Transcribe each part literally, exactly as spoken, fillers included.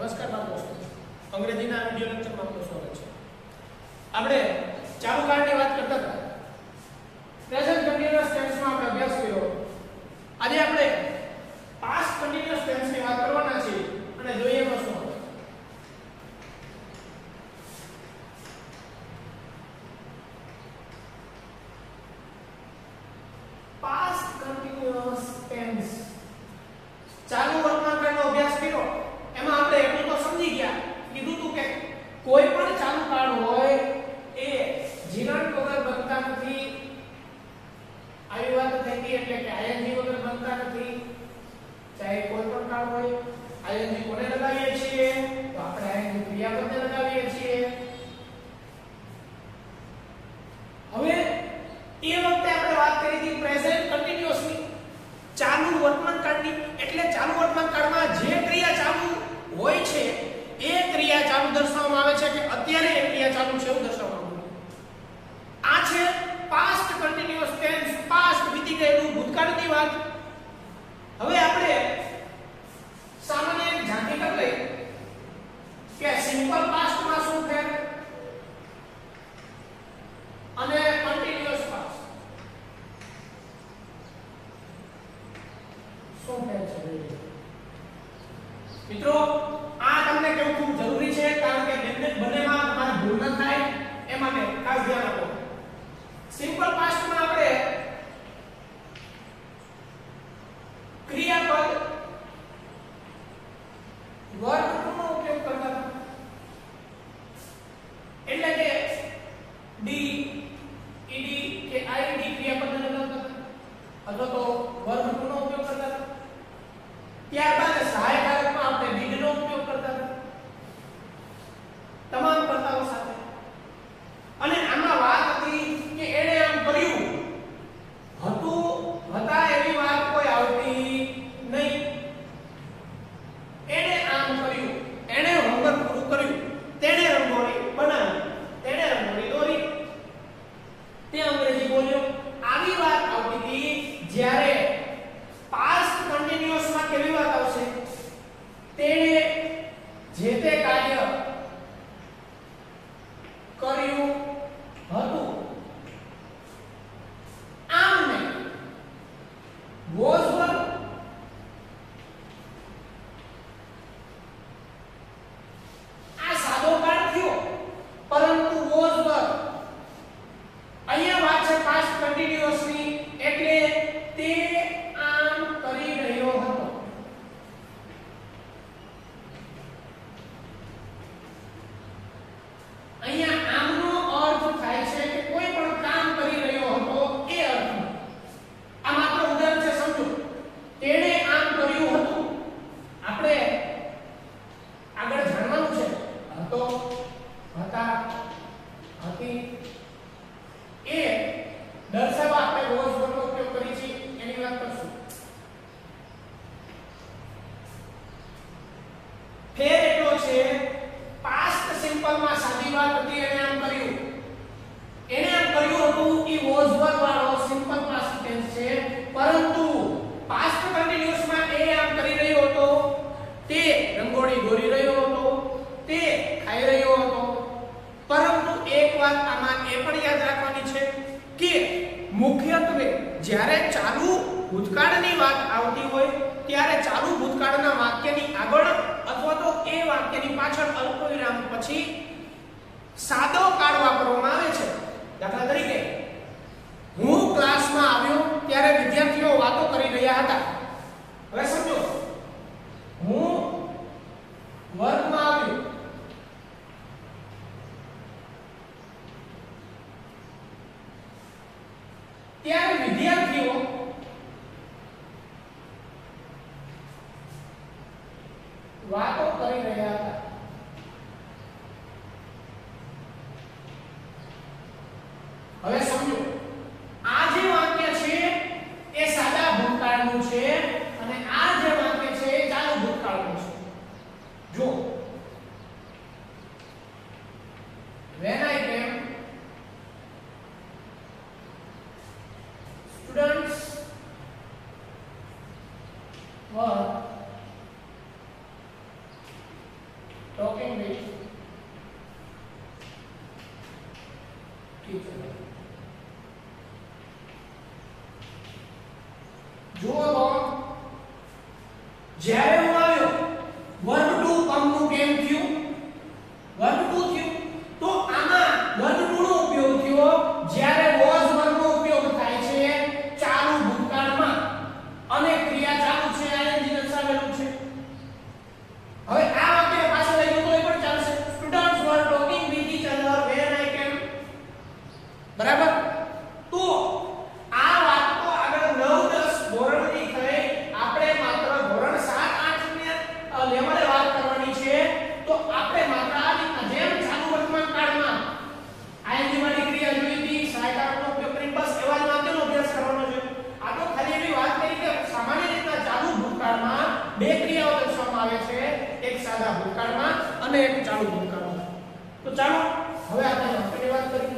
નમસ્કાર બાળ દોસ્તો, અંગ્રેજીના વિડિયો લેક્ચરમાં આપનું સ્વાગત છે. આપણે ચાલુ કાળની વાત કરતા હતા. પ્રેઝન્ટ કન્ટીન્યુઅસ ટેન્સમાં આપણે અભ્યાસ કર્યો. આજે આપણે પાસ્ટ કન્ટીન્યુઅસ ટેન્સની વાત કરવાના છીએ અને જોઈએ એમાં શું આવે. પાસ્ટ કન્ટીન્યુઅસ ટેન્સ ચાલુ વર્તમાનકાળનો અભ્યાસ કર્યો. એમાં આપણે એટલું તો સમજી ગયા, કીધું તું કે કોઈ પણ ચાલુ કાળ હોય એ જીવન વગર બનતા નથી. આવી વાત થઈ ગઈ એટલે કે આઈએનજી વગર બનતા નથી. ચાહે કોઈ પણ કાળ હોય, આઈએનજી કોને લગાવીએ છીએ? તો આપણે આઈએનજી ક્રિયાપદને લગાવીએ છીએ. હવે એ વખતે આપણે વાત કરી હતી પ્રેઝન્ટ કન્ટીન્યુઅસની, ચાલુ વર્તમાન કાળની. એટલે ચાલુ વર્તમાન કાળમાં જે ક્રિયા ચાલુ હોય છે એ ક્રિયા ચાલુ દર્શાવવામાં આવે છે કે અત્યારે એ ક્રિયા ચાલુ છે એવું દર્શાવવામાં આવે. આ છે પાસ્ટ કન્ટીન્યુઅસ ટેન્સ, પાસ્ટ વીતી ગયેલું ભૂતકાળની વાત. હવે આપણે સામાન્ય એક ઝાંખી કરી લઈએ કે સિમ્પલ પાસ્ટમાં શું ફેર અને કન્ટીન્યુઅસ પાસ્ટ શું ફેર છે. મિત્રો આ તમને કેવું ખૂબ જરૂરી છે, કારણ કે બંને બંનેમાં તમારે ભૂલ ન થાય એ માટે ખાસ ધ્યાન આપો. સિમ્પલ પાસ્ટમાં આપણે ક્રિયાપદ વર્ગનો ઉપયોગ કરતા હતા. એટલે કે ડી ઈડી કે આઈડી ક્રિયાપદને લગાવતા હતા અથવા તો વર્ગનો ઉપયોગ કરતા હતા. ત્યારબાદ સહાયકારકમાં આપણે ડીડ નો ઉપયોગ કરતા હતા તમામ કર્તાઓ સાથે. અને આમાં વાત હતી કે એણે આમ કર્યું હતું, હતા એવી વાત કોઈ આવતી નહીં. એણે આમ કર્યું, એણે હોમવર્ક પૂરું કર્યું, તેણે રંગોળી બનાવી, તેણે રંગોળી દોરી, તે અંગ્રેજી બોલ્યો, આવી વાત આવતી હતી. જ્યારે પાસ્ટ કન્ટીન્યુઅસમાં કેવી વાત આવશે? તેણે જે તે કાર્ય કર્યું હતું. આમ નહીં, was were આ સાદો કાળ થયો, પરંતુ was were અહીંયા વાત છે પાસ્ટ કન્ટીન્યુઅસની. એટલે તે આમ કરી રહ્યો હતો. અહીંયા આમનો અર્થ થાય છે કે કોઈ પણ કામ કરી રહ્યો હતો એ અર્થમાં. આ માત્ર ઉદાહરણ છે, સમજો. તેણે આમ કર્યું હતું. આપણે આગળ જાણવાનું છે હતો, હતા, હતી એ દર્શાવવા આપણે વોઝ વર્ડનો ઉપયોગ કરી છે એની વાત કરશું. ફેર એટલો છે, પાસ્ટ સિમ્પલમાં સાદી વાત હતી, એને આમ કર્યું, એને આમ કર્યું હતું, એ વોઝ વર્ડ વાળો સિમ્પલ પાસ્ટ ટેન્સ છે. પરંતુ પાસ્ટ કન્ટીન્યુઅસમાં એ આમ કરી રહ્યો હતો, તે રંગોળી દોરી રહ્યો હતો, તે ખાઈ રહ્યો હતો. પરંતુ એક વાત આમાં એ પણ યાદ રાખવાની છે કે મુખ્યત્વે જ્યારે ચાલુ ભૂતકાળની વાત આવતી હોય ત્યારે ચાલુ ભૂતકાળના વાક્યની આગળ અથવા તો એ વાક્યની પાછળ અલ્પવિરામ પછી સાદો કાળ વાપરવામાં આવે છે. દાખલા તરીકે, હું ક્લાસમાં આવ્યો ત્યારે વિદ્યાર્થીઓ વાતો કરી રહ્યા હતા. હવે સમજો, હું વર્ગમાં આવ્યો ત્યારે વિદ્યાર્થીઓ વાતો કરી રહ્યા હતા. હવે સમજો, આ જે વાક્ય છે એ સાદા ભૂતકાળનું છે અને આ જે વાક્ય છે એ ચાલુ ભૂતકાળનું છે. જો when I came, students were જુઓ તો જ્યારે હું આવ્યો વર્ગ ટુ પંપનું કેમ થયું વર્ગ ટુ થયું તો આમાં વર્ગ ટુ નો ઉપયોગ થયો જ્યારે વોઝ વર્ગનો ઉપયોગ થાય છે ચાલુ ભૂતકાળમાં અને ક્રિયા ચાલુ છે આઈએનજી દર્શાવેલું છે હવે આ વાક્ય પાછળ લઈ ગયો તો એ પણ ચાલશે students were talking with each other when I came બરાબર તો આ વાત તો આગળ નવ દસ ધોરણની થઈ આપણે માત્ર ધોરણ સાત આઠ ને લેવલે વાત કરવાની છે તો આપણે માત્ર આ રીતના જેમ ચાલુ વર્તમાન કાળમાં આઈએનજી વાળી ક્રિયા જોઈ હતી સહાયકારકનો ઉપયોગ કરીને બસ એવા જ વાક્યનો અભ્યાસ કરવાનો છે આ તો ખાલી એવી વાત કરી કે સામાન્ય રીતના ચાલુ ભૂતકાળમાં બે ક્રિયાઓ દર્શાવવામાં આવે છે એક સાદા ભૂતકાળમાં અને એક ચાલુ ભૂતકાળમાં તો ચાલો હવે આપણે વાક્યની વાત કરીએ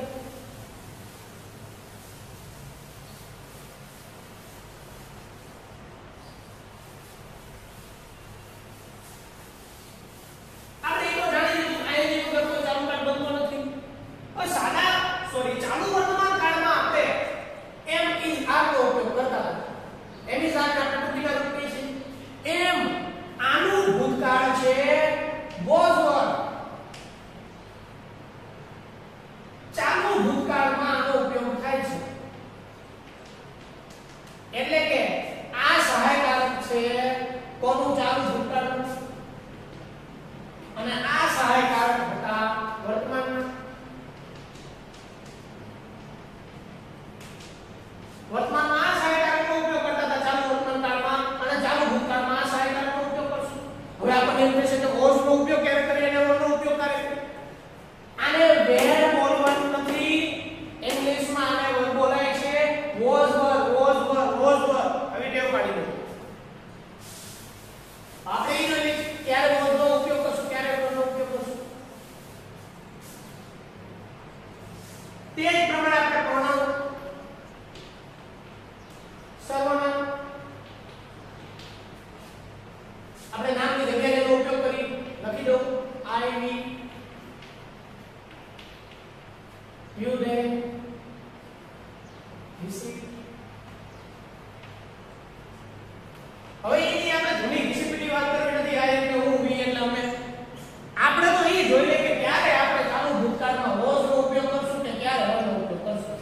એટલે કે આ સહાયકારક છે કોનું ચાલુ ભૂતકાળ અને આ સહાયકારક હતા વર્તમાન વર્તમાનમાં આ સહાયકારકનો ઉપયોગ કરતા હતા ચાલુ વર્તમાન કાળમાં અને ચાલુ ભૂતકાળમાં આ સહાયકારકનો ઉપયોગ કરશું હવે આપણને એમ થશે કે વોઝ નો ઉપયોગ ક્યારે કરીએ અને વોઝ નો ઉપયોગ ક્યારે કરીએ આને વેર બોલવાનું નથી ઇંગ્લિશમાં આને બોલાય છે was were was were was were હવે ટેવ પાડી દો આપણે ઈ જોઈએ ક્યારે વોઝ નો ઉપયોગ કરશું ક્યારે વોઝ નો ઉપયોગ કરશું તે જ પ્રમાણે આપણે પ્રોનાઉન સર્વનામ આપણે નામની જગ્યાએ એનો ઉપયોગ કરી લખી દો I we you they receive હવે એની આપણે ઘણી ડિસિપ્લિન વાત કરવી નથી આ એટલે હું વી એટલે અમે આપણે તો એ જોઈએ કે ક્યારે આપણે ચાલુ ભૂતકાળમાં વોઝ નો ઉપયોગ કરશું કે ક્યારે વર નો ઉપયોગ કરશું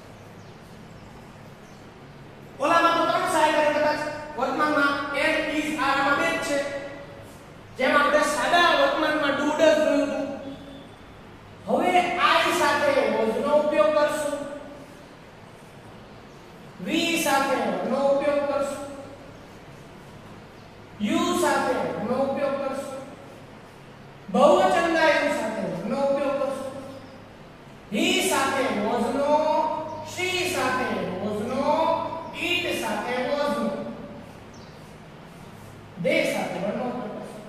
ઓલામાં તો ત્રણ સહાયકારક હતા વર્તમાનમાં એમ ઇઝ આર માં બે જ છે જેમ આપણે સાદા વર્તમાનમાં ડુ ડઝ જોયું હતું હવે આઈ સાથે વોઝ નો ઉપયોગ કરશું વી સાથે નો ઉપયોગ કરશું યુ સાથે નો ઉપયોગ કરશું બહુવચનના યુ સાથે નો ઉપયોગ કરશું હી સાથે વોઝ નો શી સાથે વોઝ નો ઈટ સાથે વોઝ નો દે સાથે નો ઉપયોગ કરશું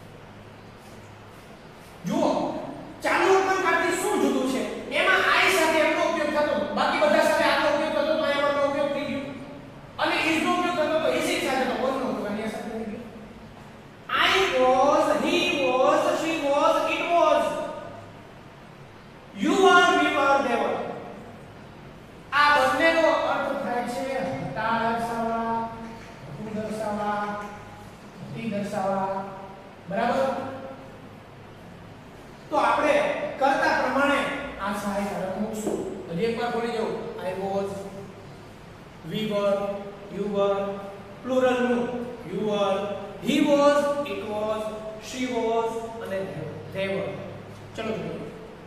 જુઓ ચાલુ વર્તમાન કાળથી શું જુદું છે એમાં આઈ સાથે એમનો ઉપયોગ થતો બાકી બધા સાથે આનો ઉપયોગ થતો તો એમનો ઉપયોગ થઈ ગયો અને ઇઝ નો ઉપયોગ થતો તો ઇઝ સાથે તો વોઝ નો ઉપયોગ આની સાથે થઈ ગયો I was, he was, she was, it was. You are, we were, they were. આ બંનેનો અર્થ થાય છે હતા દર્શાવવા, હતું દર્શાવવા, હતી દર્શાવવા. બરાબર? તો આપણે કરતા પ્રમાણે આ સહાયકારક મૂકશું. હજી એકવાર બોલી જાઉં. I was, we were, you were, plural નું you were, he was, it was, she was અને they were. ચલો જોઈએ.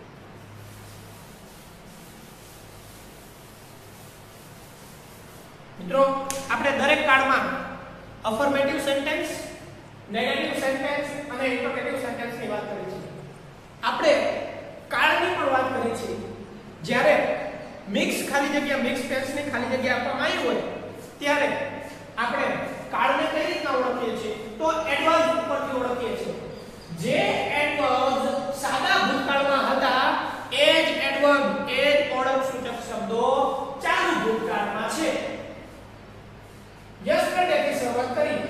મિત્રો આપણે દરેક કાળમાં અફર્મેટિવ સેન્ટેન્સ, નેગેટિવ સેન્ટેન્સ અને ઇન્ટરોગેટિવ સેન્ટેન્સની વાત કરી છે. આપણે કાળની પણ વાત કરી છે. જ્યારે મિક્સ ખાલી જગ્યા મિક્સ ટેન્સની ખાલી જગ્યા આપવામાં આવી હોય ત્યારે આપણે કાળને કઈ રીતના ઓળખીએ છીએ તો એડવર્બ ઉપરથી ઓળખીએ છીએ. જે એડવર્બ સાદા ભૂતકાળમાં હતા એ જ એડવર્બ એ જ ઓળખ સૂચક શબ્દો ચાલુ ભૂતકાળમાં છે. યસ્ટરડે થી શરૂઆત કરી.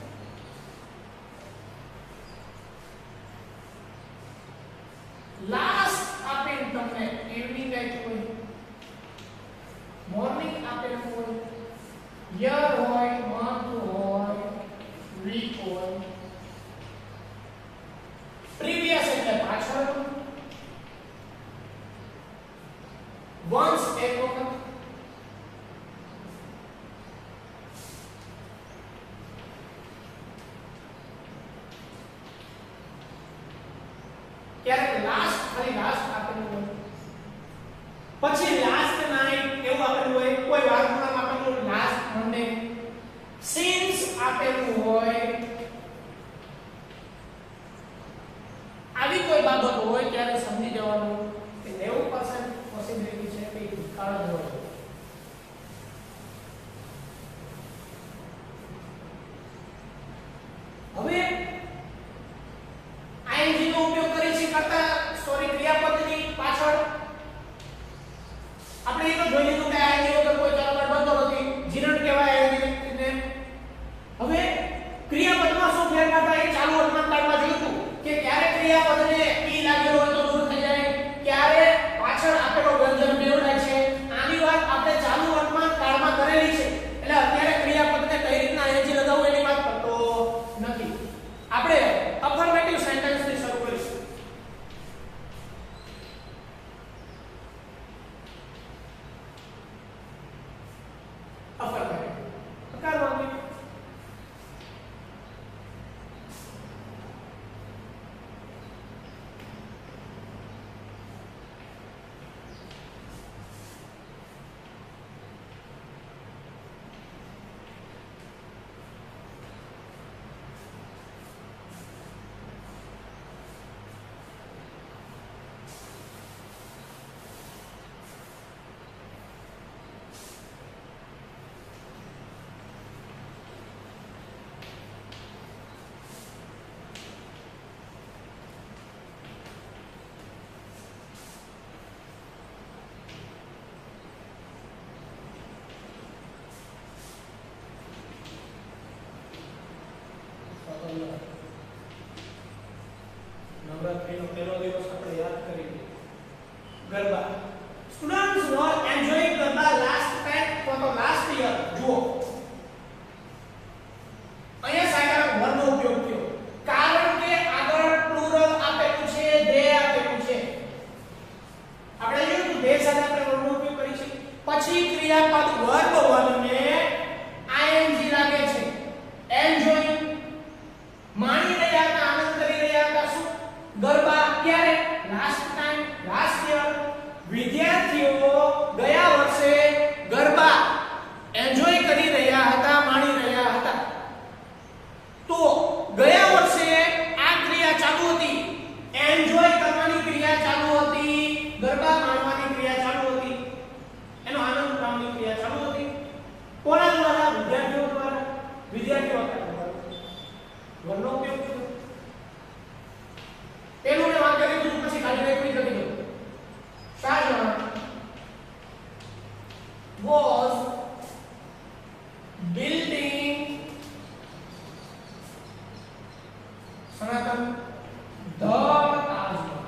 લાસ્ટ આપેલ તમને ઇવનિંગ આપ્યું હોય, મોર્નિંગ આપેલું હોય, યર હોય, ખાલી લાસ્ટ આપેલું હોય, પછી લાસ્ટ નાઈટ એવું આપેલું હોય, કોઈ વારનું નામ આપેલું લાસ્ટ મંડે, સિન્સ આપેલું હોય, આવી કોઈ બાબત હોય ત્યારે સમજી જવાનું કે નેવું ટકા પોસિબિલિટી છે કે ભૂતકાળ જ હોય. હવે આઈએનજી નો ઉપયોગ કરી છે કરતા સોરી ક્રિયાપદની પાછળ આપણે એ તો જોઈ લીધું કે આઈએનજી વગર કોઈ ચલણ બનતો નથી, જીરણ કહેવાય આઈએનજી ને. હવે ક્રિયાપદમાં શું ફેરફાર થાય એ ચાલુ વર્તમાન કાળમાં જોયું કે ક્યારે ક્રિયાપદને ઈ લાગેલો હોય તો દૂર થઈ જાય, ક્યારે પાછળ આપેલો વ્યંજન મેળવાય છે. આની વાત આપણે ચાલુ વર્તમાન કાળમાં કરેલી છે, એટલે અત્યારે ક્રિયાપદને કઈ રીતના આઈએનજી લગાવવું એની વાત કરતો નથી. આપણે અફર્મેટિવ સેન્ટેન્સ થી શરૂ કરીશું. અફર્મેટિવ હકારવાક્ય નવરાત્રીનો પહેલો દિવસ આપણે યાદ કરીએ garba. Students were enjoying garba last time for the last year. જુઓ અહીંયા સાયકલ વનનો ઉપયોગ થયો કારણ કે આગળ પ્લુરલ આપેલું છે, ધે આપેલું છે. આપણે જોયું ધે સાથે આપણે વનનો ઉપયોગ કરી છે, પછી ક્રિયાપદ વર્બ વન ને આઈએનજી લાગે છે. એન્જોયિંગ માણી રહ્યા હતા, આનંદ કરી રહ્યા હતા શું ગરબા, ક્યારે લાસ્ટ ટાઈમ લાસ્ટ યર. વિદ્યાર્થીઓ ગયા વર્ષે ગરબા એન્જોય કરી રહ્યા હતા, માણી રહ્યા હતા. તો ગયા વર્ષે આ ક્રિયા ચાલુ હતી, એન્જોય કરવાની ક્રિયા ચાલુ હતી, ગરબા માણવાની ક્રિયા ચાલુ હતી, એનો આનંદ માણવાની ક્રિયા ચાલુ હતી. કોના દ્વારા? વિદ્યાર્થીઓ દ્વારા. વિદ્યાર્થીઓ દ્વારા વનનો ઉપયોગ થયો. પેલું ને વાક્ય લીધું પછી કાઢી નાખી લખી દો. શાહજહાં was building સનાતન the Taj Mahal.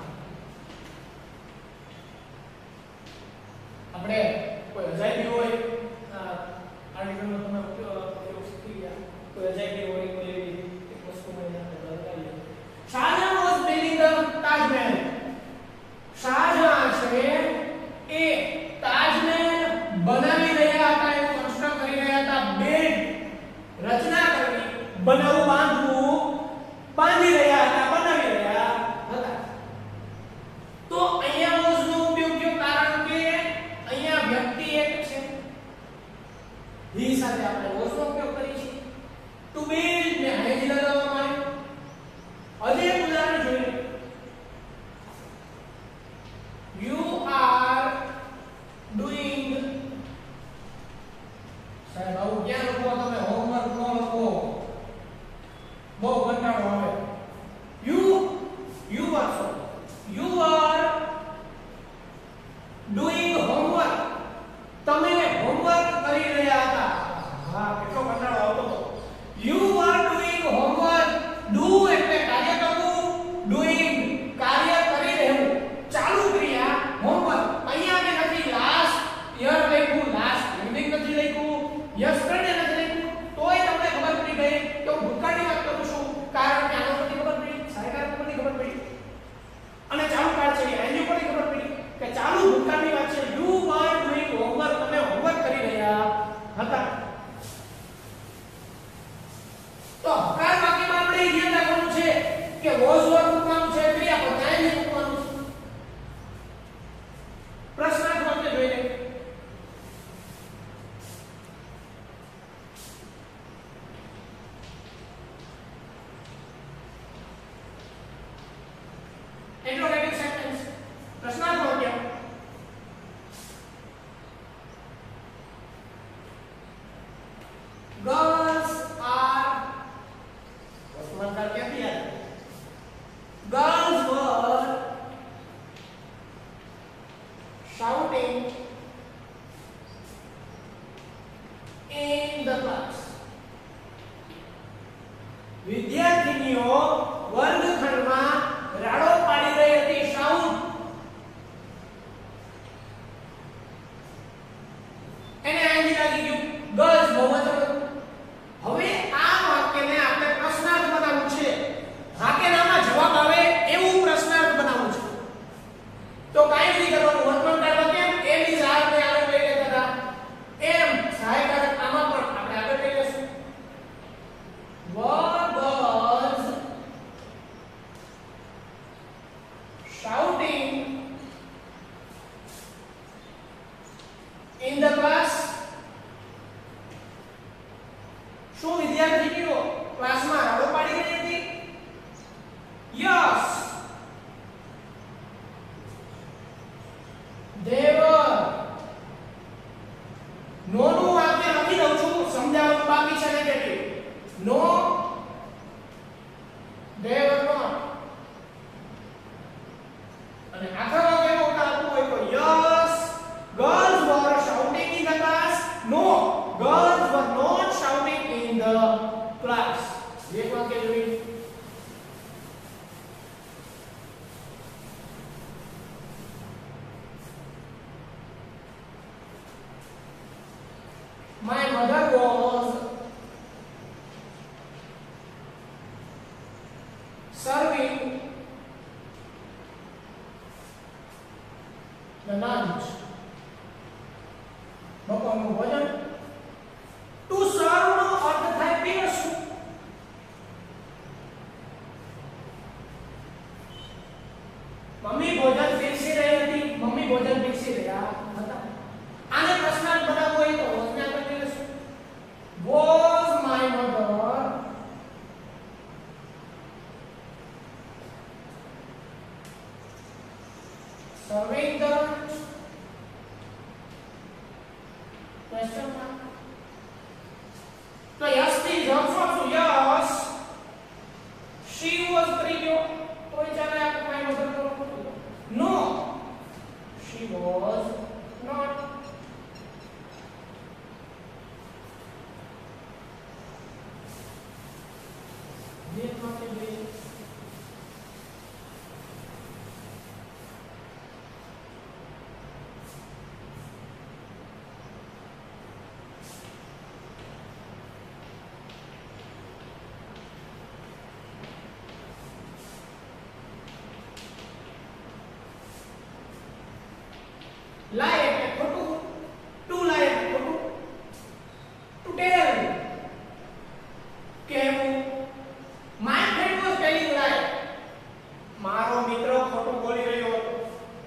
આપણે કોઈ અજાયબી હોય આર્ટિકલનો તમે ઉપયોગ શીખી ગયા, કોઈ અજાયબી હોય કોઈ એવી એક વસ્તુ મને આપણે બતાવીએ. Shahjahan was building the Taj Mahal. Shahjahan છે એ તાજમહેલ બનાવી રહ્યા હતા, એ કન્સ્ટ્રક્ટ કરી રહ્યા હતા, બિલ્ડ રચના કરવી, બનાવવું, બાંધવું, બાંધી રહ્યા હતા, બનાવી રહ્યા હતા. તો અહીંયા was નો ઉપયોગ થયો કારણ કે અહીંયા વ્યક્તિ એક છે, he સાથે આપણે was નો ઉપયોગ કરી છે. to build ને હાઈજી લગાવવામાં આવ્યું. હજી એક ઉદાહરણ જોઈએ. You are doing સાહેબ આવું ક્યાં લખો તમે? હોમવર્ક નો લખો, બહુ કંટાળો આવે. You you are sorry. You are doing homework. તમે હોમવર્ક કરી રહ્યા હતા. હા, કેટલો કંટાળો આવતો હતો. You are doing homework. Do એટલે કાર્ય કરવું, doing કાર્ય કરી રહેવું, ચાલુ ક્રિયા હોમવર્ક. અહીંયા મે નથી લાસ્ટ યર લખ્યું, લાસ્ટ ઇવનિંગ નથી લખ્યું, યસ્ટરડે નથી લખ્યું, તોય તમને ખબર પડી ગઈ કે હું ભૂતકાળની વાત કરું છું કારણ કે આનો પરથી ખબર પડી, સાયકલ પરથી ખબર પડી, અને ચાલુ કાળ છે એની પરથી ખબર પડી કે ચાલુ ભૂતકાળની વાત છે. You are doing homework. તમે હોમવર્ક કરી રહ્યા હતા. તો હકાર વાક્યમાં આપણે એ ધ્યાન રાખવાનું છે કે વોઝ વર્બ મૂકવાનું છે, ક્રિયાપદ આઈએનજી મૂકવાનું છે. girls are वर्तमान काल क्या दिया है? Girls were shouting in the class. વિદ્યાર્થીનીઓ વર્ગખંડમાં રાડો પાડી રહી હતી. શાઉટ એને આંજી લાગી ગયું. ગર્લ્સ બહુવચન. હવે આ વાક્યને આપણે પ્રશ્નાર્થ બનાવવું છે. હા કે નામાં જવાબ આવે એવું પ્રશ્નાર્થ બનાવવું છે. તો કાઈ નથી કરવાનું. વર્તમાન કાળમાં કેમ એમ ઇઝ આર ને આગળ લઈ લેતા હતા એમ સહાયકારક આમાં પણ આપણે આગળ લઈ લેશું. Were girls shouting in the class? શું વિદ્યાર્થીઓ ક્લાસમાં રાડો પાડી રહી હતી? Yes, they were. નો નું વાક્ય લખી દઉં છું, સમજાવવાનું બાકી છે negative. No, they were not. અને આખા વાક્યમાં ઉત્તર આપવું હોય તો yes, girls were shouting in the class. No, girls were not shouting in the class. એક વાક્ય જોઈએ. My mother was serving the lunch. બપોરનું ભોજન. To serve નો અર્થ થાય પીરસવું. મમ્મી ભોજન પીરસી રહી હતી. મમ્મી ભોજન પીરસી રહ્યા હતા. આને પ્રશ્નાર્થ બનાવવો હોય તો વચના કરી લેશું. Was my mother serving the lunch? Question mark. તો yes થી જવાબ શું આપશું? Yes, she was કરી ગયો તો ચાલે આપણે my mother કરો. No, she was not. ये वाक्य भी lie એટલે ખોટું. to lie એટલે ખોટું. to tell કહેવું. My friend was telling lie. મારો મિત્ર ખોટું બોલી રહ્યો હતો.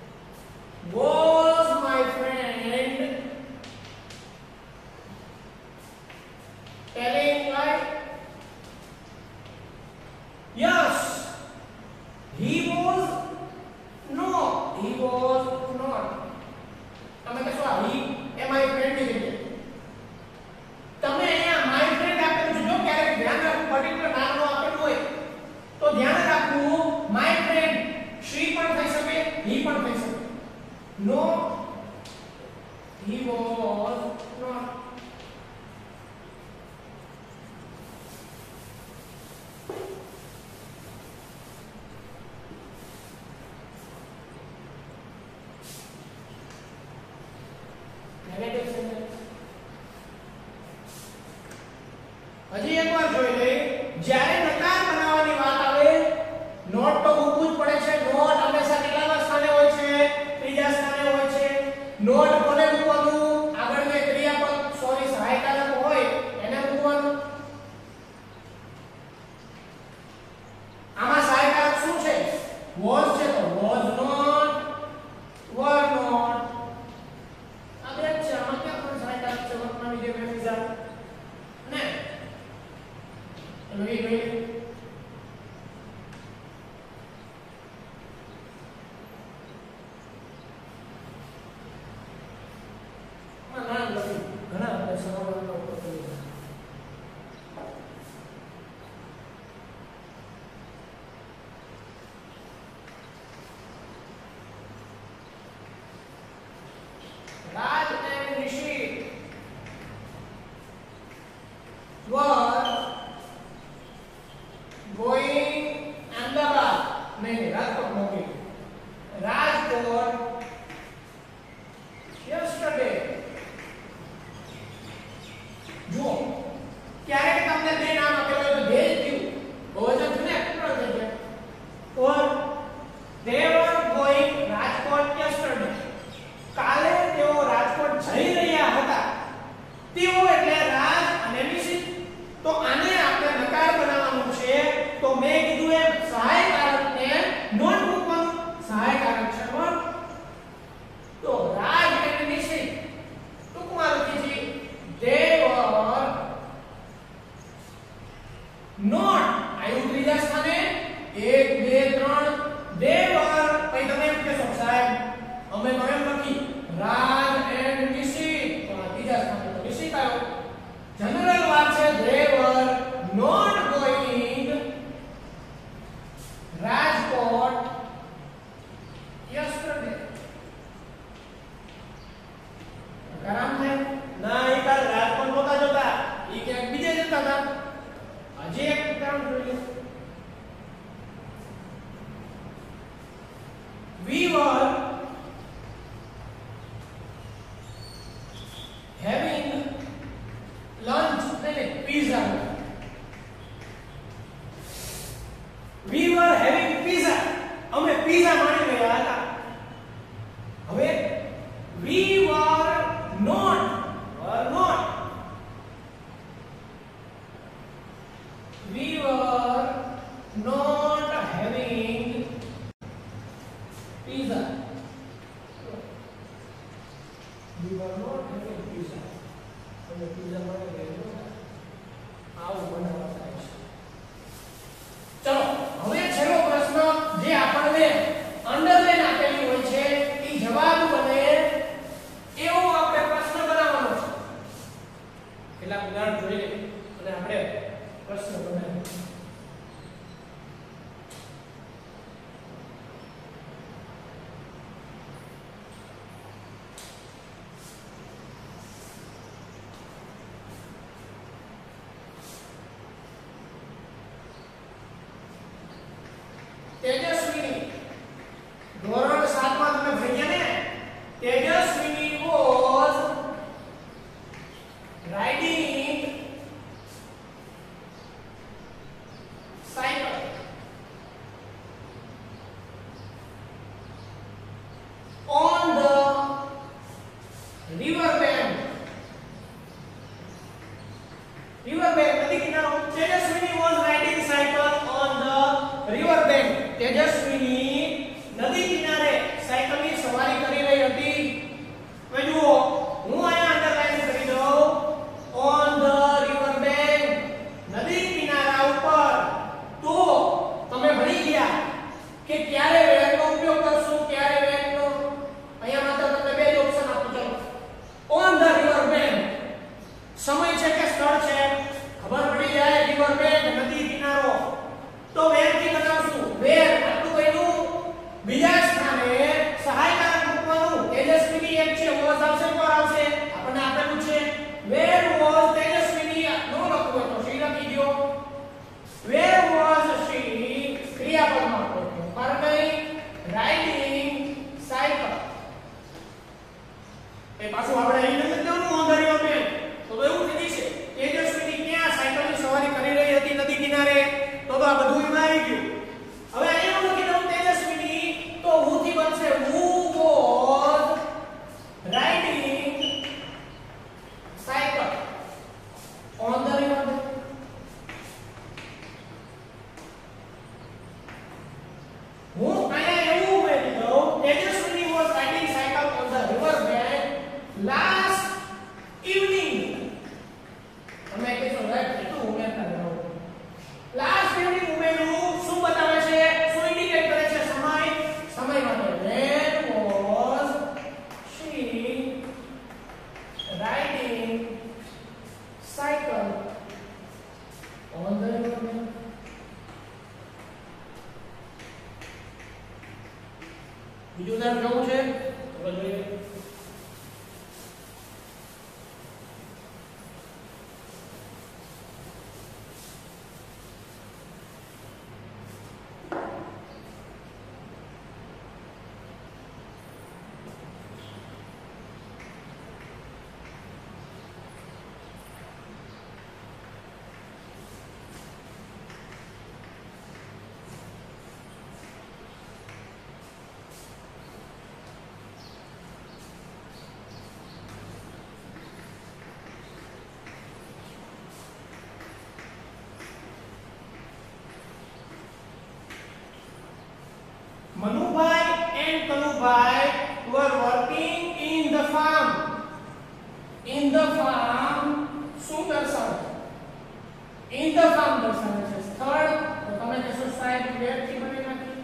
Was my friend telling lie? Yes, he was. No, he was not. તમે કહેશો આ he એ my friend ની જગ્યાએ તમે અહીંયા my friend આપેલું છે. જો ક્યારેક ધ્યાન રાખવું પર્ટિક્યુલર નામ નો આપેલું હોય તો ધ્યાન રાખવું my friend she પણ થઈ શકે, he પણ થઈ શકે. No, he was not. Negative sentence. હજી એકવાર જોઈ લઈએ. જ્યારે નકાર બનાવવાની વાત આવે નોટ તો મૂકવું જ પડે છે. નોટ હંમેશા કેટલામાં સ્થાને હોય છે? ત્રીજા સ્થાને હોય છે. નોટ કોને મૂકવાનું? આગળ જે ક્રિયાપદ સોરી સહાયકારક હોય એને મૂકવાનું. આમાં સહાયકારક શું છે? was છે તો was not, were not. આ બે છે. આમાં ક્યાં પણ સહાયકારક છે? વર્તમાન વિધેય બેમિઝા ને Wait, wait. ના ના ઘણા આપણે સવાલ were going अहमदाबाद नहीं राजकोट मोगी राजकोट yesterday જો ક્યારે તમને બે નામ આપેલા હોય તો ભેજ થયું બહુવચન છે ને પ્લુરલ થઈ જાય or they were going Rajkot yesterday કાલે તેઓ રાજકોટ જઈ રહ્યા હતા તેઓ એટલે રાજ અને નિશિત તો આને આપણે નકાર બનાવવાનું છે તો મેં કીધું એમ સહાયકારકને નોટ મૂકવાનું સહાયકારક છે પણ તો રાજ અને નિશિત ટૂંકમાં લખી છે they were not આયુ ત્રીજા સ્થાને એક બે ત્રણ they were પછી તમે એમ કહેશો સાહેબ અમે તો એમ લખી રાજ એન્ડ નિશિત તો આ ત્રીજા સ્થાને તો નિશિત આવ્યો જનરલ વાત છે they were not going Rajkot yesterday આરામ છે ના એ કાલ રાજકોટ નહોતા જતા એ ક્યાંક બીજે જતા હતા આજે એક કામ જોઈએ we were having lunch नहीं pizza we were having pizza અમે pizza માણી રહ્યા હતા હવે we were not were not we were not having pizza we were not having pizza અમે pizza માણી રહ્યા હતા આવું બનાવવા થાય છે ચલો હવે છેલ્લો પ્રશ્ન જે આપણને અંડરલાઈન આપેલી હોય છે એ જવાબ બને એવો આપણે પ્રશ્ન બનાવવાનો છે કેટલાક ઉદાહરણ જોઈ લે અને આપણે પ્રશ્ન બનાવીએ તેજસ્વીની ધોરણ સાત માં તમે ભણ્યા ને તેજસ્વીની was riding cycle on the river bank river bank નદી કિનારો તેજસ્વીની was riding cycle on the river bank તેજસ્વીની નદી કિનારે સાયકલની સવારી કરી રહી હતી હવે જુઓ હું અહીંયા અંડરલાઈન કરી દઉં on the river bank નદી કિનારા ઉપર તો તમે ભણી ગયા કે ક્યારે વેરનો ઉપયોગ કરશું ક્યારે વેરનો અહીંયા માત્ર તમને બે જ ઓપ્શન આપું ચલો on the river bank સમય છે કે સ્થળ છે ખબર પડી જાય river bank નદી કિનારો તો વેર થી બનાવશું વેર આટલું કઈનું બીજા સ્થાને સહાયકારક મૂકવાનું તેજસ્વીની એક છે was આવશે કોણ આવશે આપણને આપેલું છે where was તેજસ્વીની નો લખવું તો she લખી દો where was she ક્રિયાપદમાં લખો પર કઈ riding cycle એ પાછું આપણે અહીં નથી દેવાનું on the river bank તો એવું થઈ જશે તેજસ્વીની ક્યાં સાયકલની સવારી કરી રહી હતી નદી કિનારે તો તો આ બધું એમાં આવી ગયું હવે અહીંયા હું લખી દઉં તેજસ્વીની તો who થી બનશે who was riding cycle on the river bank હું અહીંયા એવું ઉમેરી દઉં તેજસ્વીની was riding cycle on the river bank last evening તમે કહેશો રાઈટ એટલું ઉમેરતા રહો લાસ્ટ યુનિટ ઉમેરું શું બતાવે છે શું ઇન્ડિકેટ કરે છે સમય સમય માટે when was she riding cycle on the river bank બીજું ઉદાહરણ કેવું છે તો જોઈએ Manubhai were working in the farm. In the farm શું દર્શાવે? In the farm દર્શાવે છે સ્થળ. તો તમે કહેશો સાહેબ વ્યક્તિ બની નાખી.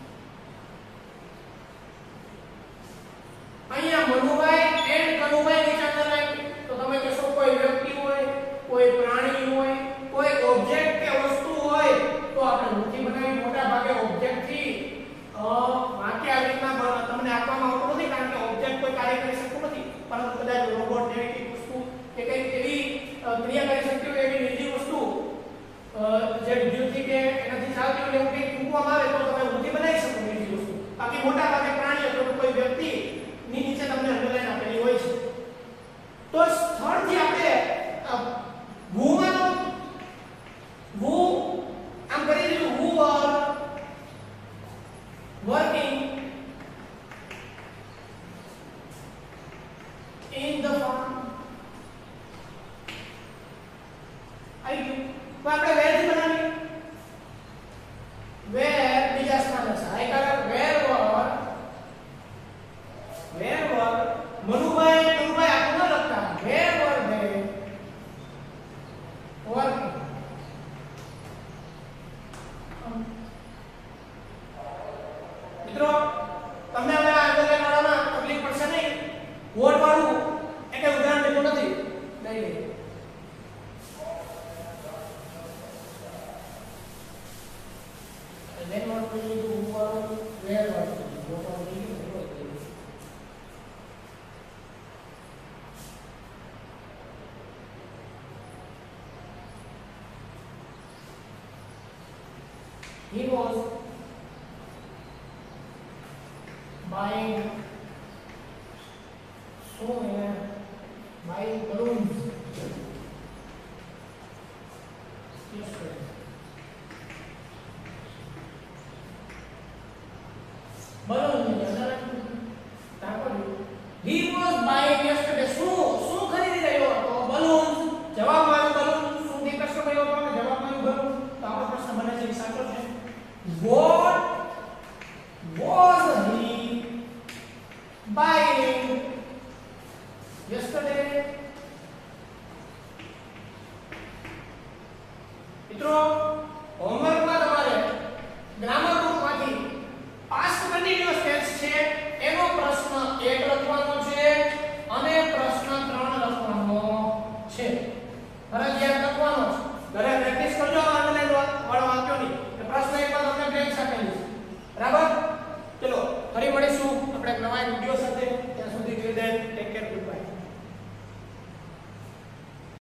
અહીંયા મનુભાઈ એન્ડ કનુભાઈ વિચાર નાખી. તો તમે કહેશો કોઈ વ્યક્તિ હોય, કોઈ પ્રાણી હોય, કોઈ ઓબ્જેક્ટ કે વસ્તુ હોય તો આપણે મૂર્તિ બનાવી. મોટા ભાગે ઓબ્જેક્ટ થી વાક્ય આવી રીતના તમને આપવામાં આવતું નથી કારણ કે ઓબ્જેક્ટ કોઈ કાર્ય કરી શકતું નથી, પરંતુ કદાચ રોબોટ જેવી વસ્તુ કે કઈ એવી ક્રિયા કરી શકતી હોય એવી નિર્જીવ વસ્તુ જે વિદ્યુતથી કે એનાથી ચાલતી હોય એવું કંઈક મૂકવામાં આવે તો તમે મૂર્તિ બનાવી શકો નિર્જીવ વસ્તુ. બાકી મોટા ભાગે પ્રાણી અથવા કોઈ વ્યક્તિ ની નીચે તમને અંડરલાઈન આપેલી હોય છે. તો સ્થળથી આપણે ભૂવાનો ભૂ આમ કરી દીધું. who are working in the farm. आई गયું. તો આપણે where થી બનાવીએ. where બીજા સ્થાન હશે. આઈ કારણ where were where were Manubhai Manubhai આપણે ન લખતા. where were they working. મિત્રો તમને હવે આ અંડરલાઈન વાળામાં તકલીફ પડશે નહીં. વોટ વાળું એટલે ઉદાહરણ લેતું નથી. લઈ લે. then what will you do for where was it? What are we doing? He was buying so many buying balloons yesterday. balloon ની અંદર તાપડ્યું. He was buying yesterday. શું શું ખરીદી રહ્યો હતો? balloons. જવાબમાં આવ્યું balloon. શું થી પ્રશ્ન કર્યો હતો અને જવાબમાં આવ્યું balloon. તો આપણો પ્રશ્ન બને છે સાચો છે. What was he buying yesterday? મિત્રો હોમવર્કમાં તમારે ગ્રામર બુકમાંથી પાસ્ટ કન્ટિન્યુઅસ ટેન્સ છે એનો પ્રશ્ન એક લખવાનો છે અને પ્રશ્ન ત્રણ લખવાનો છે. ફરજિયાત લખવાનો છે. ઘરે પ્રેક્ટિસ કરજો અંડરલાઈન વાળા વાક્યોની. પ્રશ્ન એકવાર તમને બ્લેન્ક આપેલી છે. બરાબર? ચલો ફરી મળીશું આપણે નવા વિડિયો સાથે. ત્યાં સુધી